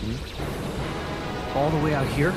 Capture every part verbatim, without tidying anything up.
All the way out here?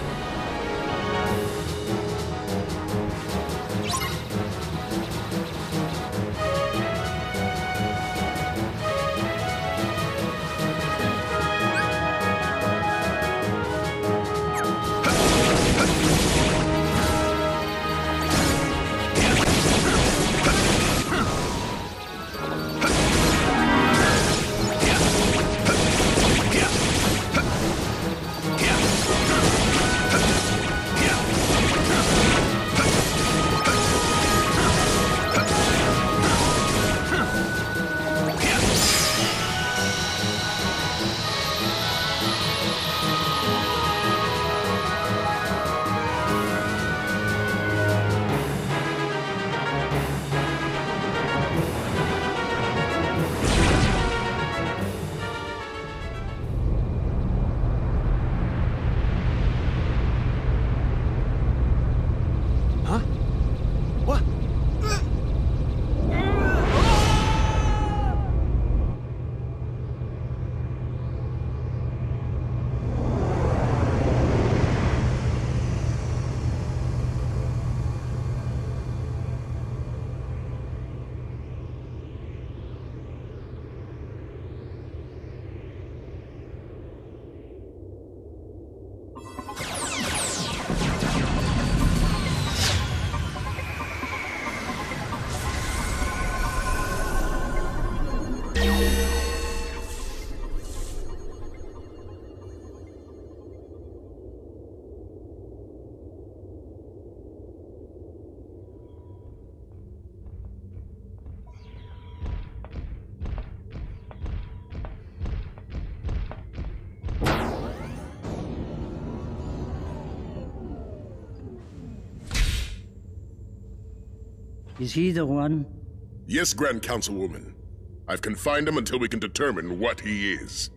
Is he the one? Yes, Grand Councilwoman. I've confined him until we can determine what he is.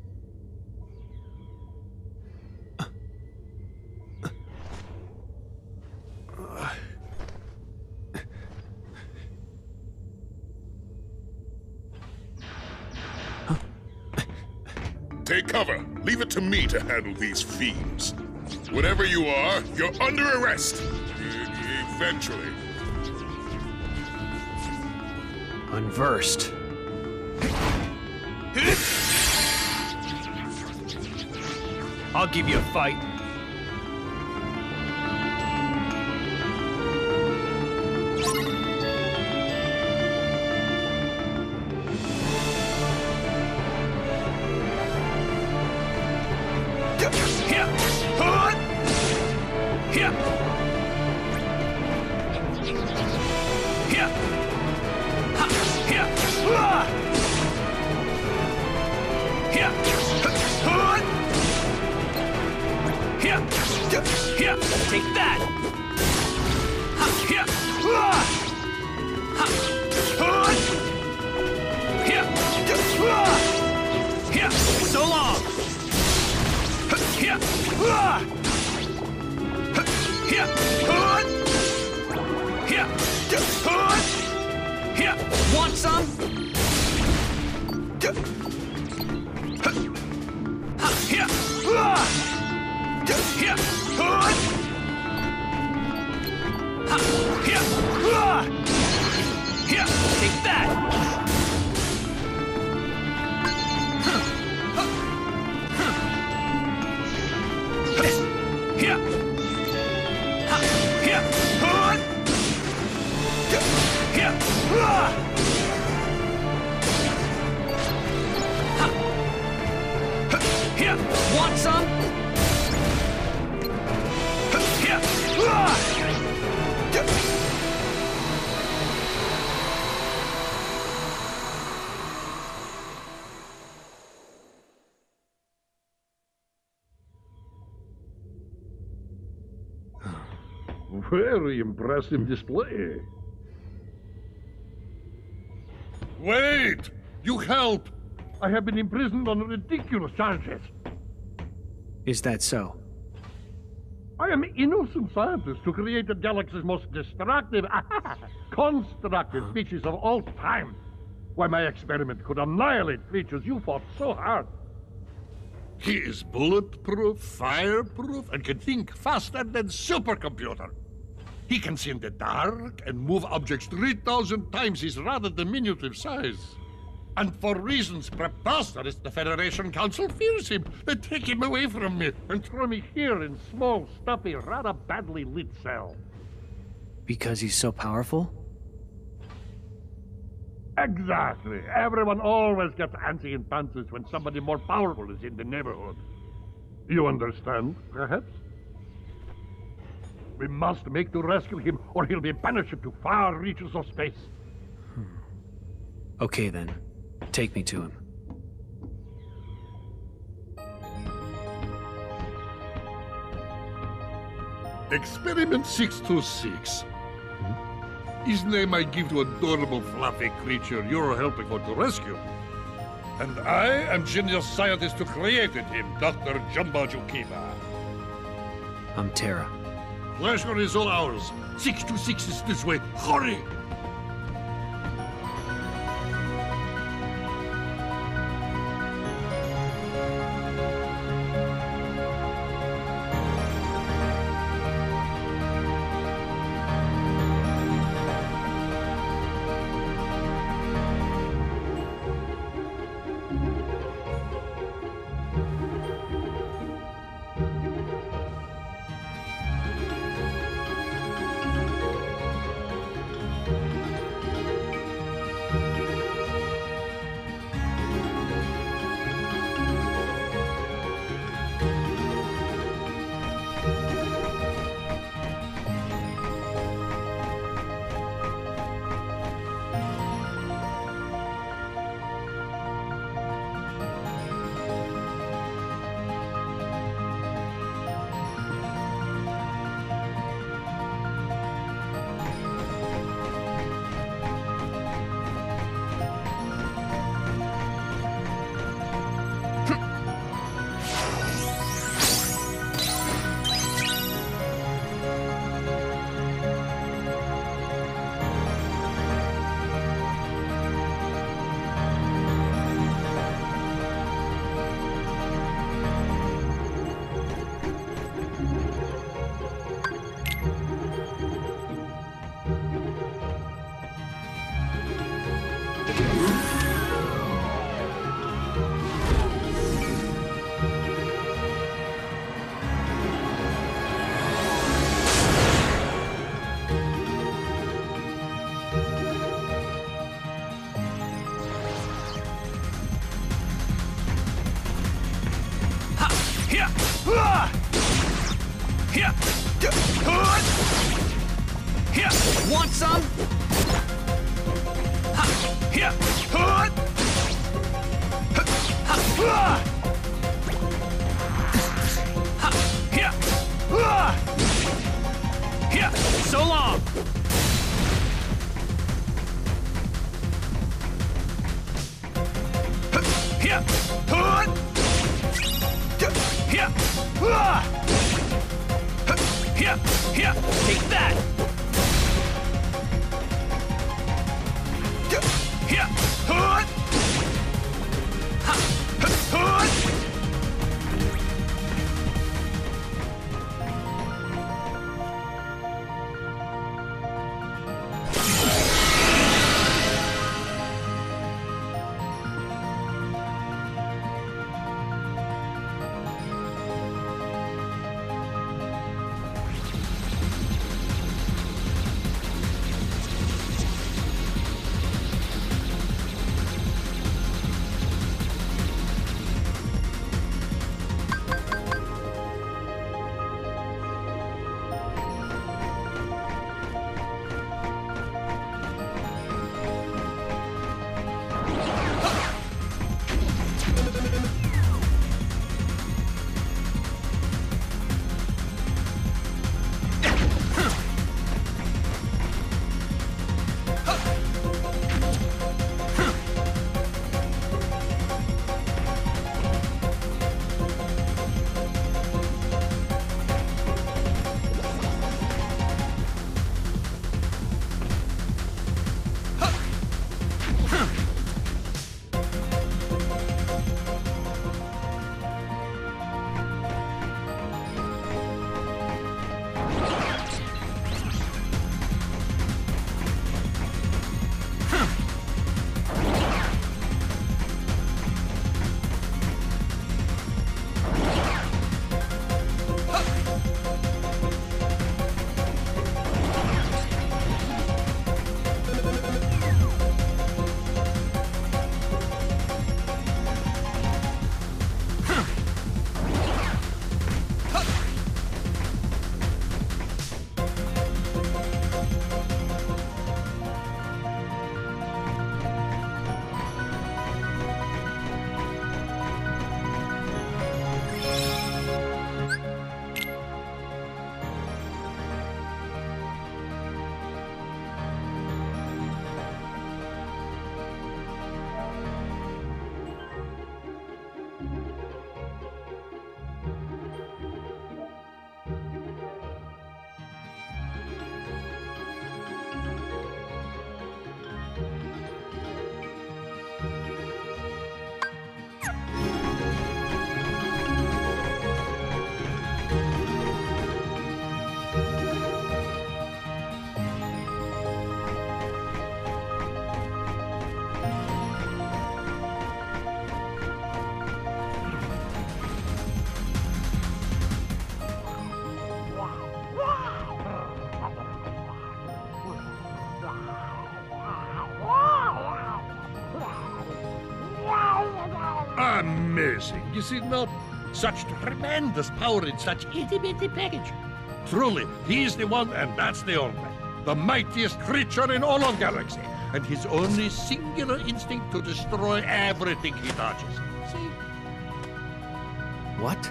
Take cover. Leave it to me to handle these fiends. Whatever you are, you're under arrest. E- eventually. Unversed. I'll give you a fight. Take that! So long! Want some? Take that! Want some? Very impressive display. Wait! You help! I have been imprisoned on ridiculous charges. Is that so? I am an innocent scientist who created the galaxy's most destructive, constructive species of all time. Why, my experiment could annihilate creatures you fought so hard. He is bulletproof, fireproof, and can think faster than supercomputer. He can see in the dark and move objects three thousand times his rather diminutive size. And for reasons preposterous, the Federation Council fears him. They take him away from me and throw me here in small, stuffy, rather badly lit cell. Because he's so powerful? Exactly. Everyone always gets antsy in pantsy when somebody more powerful is in the neighborhood. You understand, perhaps? We must make to rescue him, or he'll be banished to far reaches of space. Hmm. Okay then. Take me to him. Experiment six two six. His name I give to adorable fluffy creature you're helping for to rescue. And I am genius scientist who created him, Doctor Jumbo Jukiba. I'm Terra. Pleasure is all ours. six two six is this way. Hurry! Want some? Ha! Here! Ha! Ha! Ha! Here! Here! So long! Here! Here! Here! Here! Take that! Here! Ha! Ha! embarrassing, is it not? Such tremendous power in such itty-bitty package. Truly, he's the one, and that's the only. The mightiest creature in all of galaxy, and his only singular instinct to destroy everything he touches. See? What?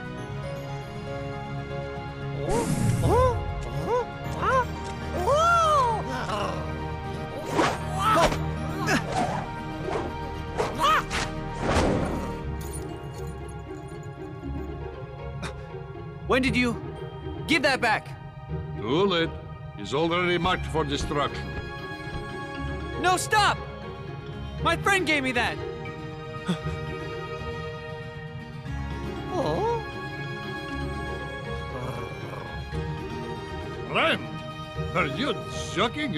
When did you... Give that back! Too late. He's already marked for destruction. No, stop! My friend gave me that! Oh? Friend? Are you joking?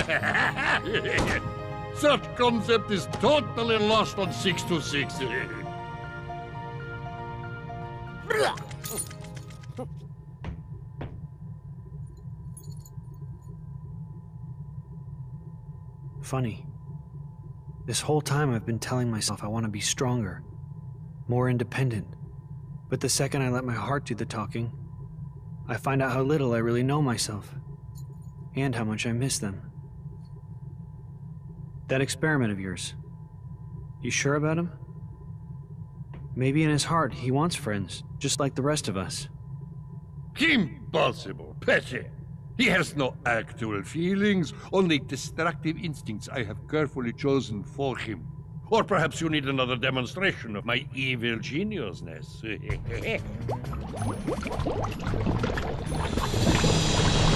Such concept is totally lost on six two six. Funny. This whole time I've been telling myself I want to be stronger, more independent. But the second I let my heart do the talking, I find out how little I really know myself, and how much I miss them. That experiment of yours, you sure about him? Maybe in his heart he wants friends, just like the rest of us. Impossible, Petty. He has no actual feelings, only destructive instincts I have carefully chosen for him. Or perhaps you need another demonstration of my evil geniusness.